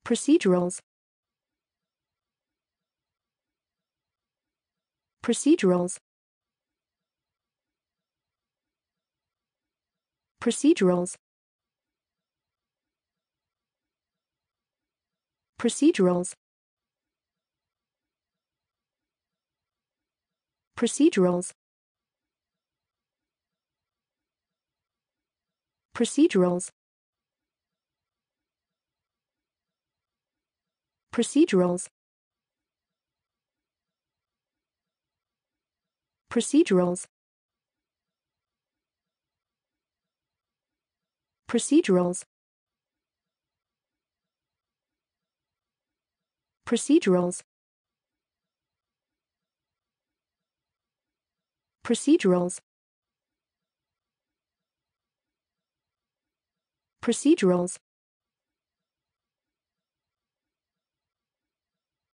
Procedurals. Procedurals. Procedurals. Procedurals. Procedurals. Procedurals. Procedurals. Procedurals. Procedurals. Procedurals. Procedurals. Procedurals.